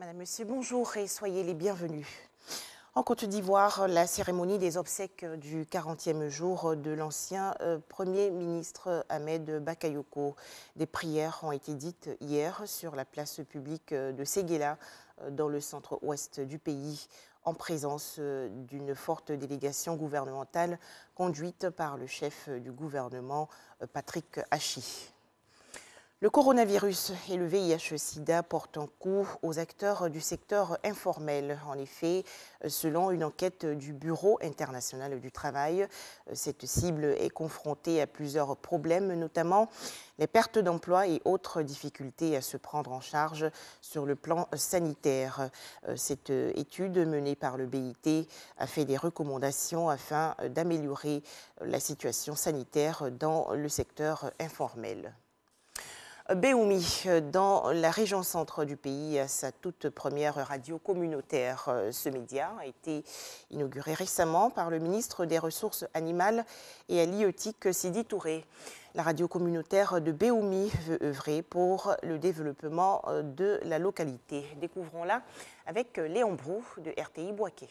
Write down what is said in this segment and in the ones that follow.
Madame, Monsieur, bonjour et soyez les bienvenus. En Côte d'Ivoire, la cérémonie des obsèques du 40e jour de l'ancien Premier ministre Ahmed Bakayoko. Des prières ont été dites hier sur la place publique de Séguéla, dans le centre-ouest du pays, en présence d'une forte délégation gouvernementale conduite par le chef du gouvernement, Patrick Hachi. Le coronavirus et le VIH-Sida portent un coup aux acteurs du secteur informel. En effet, selon une enquête du Bureau international du travail, cette cible est confrontée à plusieurs problèmes, notamment les pertes d'emploi et autres difficultés à se prendre en charge sur le plan sanitaire. Cette étude menée par le BIT a fait des recommandations afin d'améliorer la situation sanitaire dans le secteur informel. Béoumi, dans la région centre du pays, à sa toute première radio communautaire. Ce média a été inauguré récemment par le ministre des Ressources animales et halieutiques, Sidi Touré. La radio communautaire de Béoumi veut œuvrer pour le développement de la localité. Découvrons-la avec Léon Brou de RTI Boaké.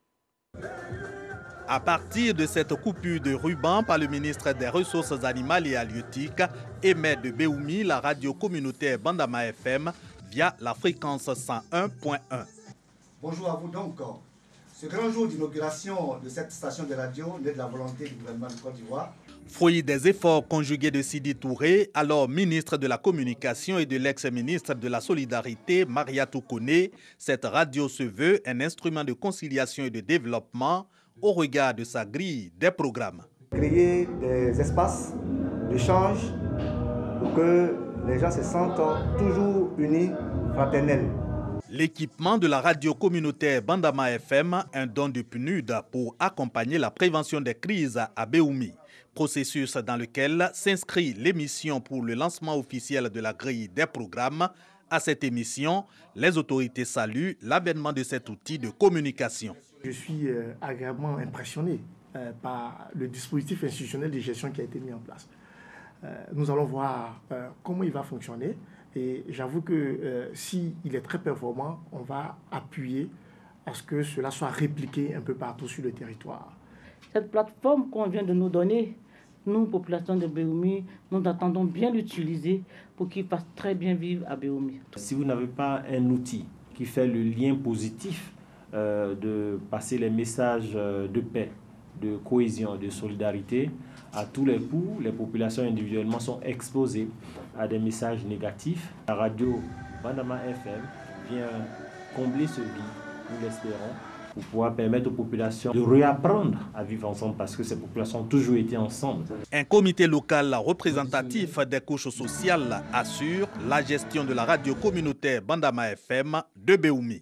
À partir de cette coupure de ruban par le ministre des Ressources animales et halieutiques, émet de Béoumi la radio communautaire Bandama FM via la fréquence 101.1. Bonjour à vous donc. Ce grand jour d'inauguration de cette station de radio naît de la volonté du gouvernement de Côte d'Ivoire. Fruit des efforts conjugués de Sidi Touré, alors ministre de la Communication, et de l'ex-ministre de la Solidarité, Mariatou Kone, cette radio se veut un instrument de conciliation et de développement au regard de sa grille des programmes. Créer des espaces d'échange pour que les gens se sentent toujours unis, fraternels. L'équipement de la radio communautaire Bandama FM, un don de PNUD pour accompagner la prévention des crises à Béoumi. Processus dans lequel s'inscrit l'émission pour le lancement officiel de la grille des programmes. À cette émission, les autorités saluent l'avènement de cet outil de communication. Je suis agréablement impressionné par le dispositif institutionnel de gestion qui a été mis en place. Nous allons voir comment il va fonctionner et j'avoue que s'il est très performant, on va appuyer à ce que cela soit répliqué un peu partout sur le territoire. Cette plateforme qu'on vient de nous donner, nous, population de Béoumi, nous attendons bien l'utiliser pour qu'il fasse très bien vivre à Béoumi. Si vous n'avez pas un outil qui fait le lien positif de passer les messages de paix, de cohésion, de solidarité, à tous les coups, les populations individuellement sont exposées à des messages négatifs. La radio Bandama FM vient combler ce vide, nous l'espérons, pour pouvoir permettre aux populations de réapprendre à vivre ensemble parce que ces populations ont toujours été ensemble. Un comité local représentatif des couches sociales assure la gestion de la radio communautaire Bandama FM de Béoumi.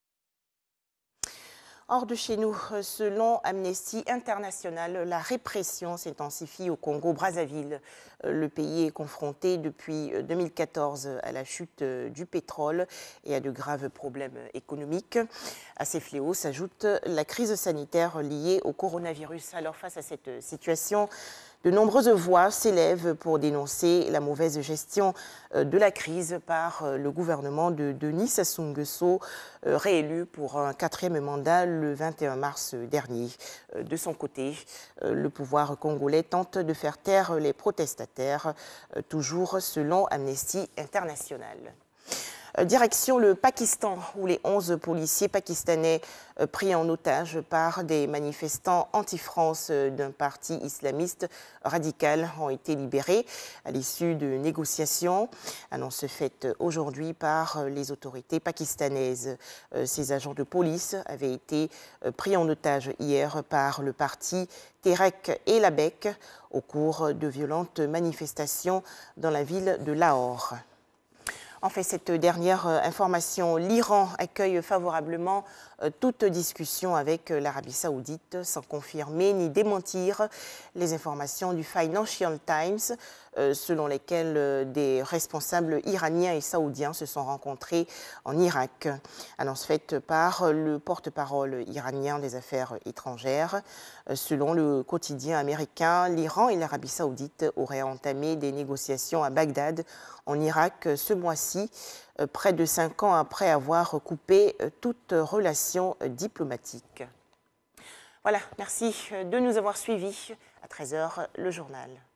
Hors de chez nous, selon Amnesty International, la répression s'intensifie au Congo-Brazzaville. Le pays est confronté depuis 2014 à la chute du pétrole et à de graves problèmes économiques. À ces fléaux s'ajoute la crise sanitaire liée au coronavirus. Alors face à cette situation, de nombreuses voix s'élèvent pour dénoncer la mauvaise gestion de la crise par le gouvernement de Denis Sassou Nguesso, réélu pour un 4e mandat le 21 mars dernier. De son côté, le pouvoir congolais tente de faire taire les protestataires, toujours selon Amnesty International. Direction le Pakistan, où les 11 policiers pakistanais pris en otage par des manifestants anti-France d'un parti islamiste radical ont été libérés à l'issue de négociations. Annonce faite aujourd'hui par les autorités pakistanaises. Ces agents de police avaient été pris en otage hier par le parti Tehreek et Labek au cours de violentes manifestations dans la ville de Lahore. Enfin, cette dernière information, l'Iran accueille favorablement toute discussion avec l'Arabie Saoudite sans confirmer ni démentir les informations du Financial Times selon lesquelles des responsables iraniens et saoudiens se sont rencontrés en Irak. Annonce faite par le porte-parole iranien des Affaires étrangères. Selon le quotidien américain, l'Iran et l'Arabie saoudite auraient entamé des négociations à Bagdad, en Irak, ce mois-ci, près de 5 ans après avoir coupé toute relation diplomatique. Voilà, merci de nous avoir suivis. À 13h, le journal.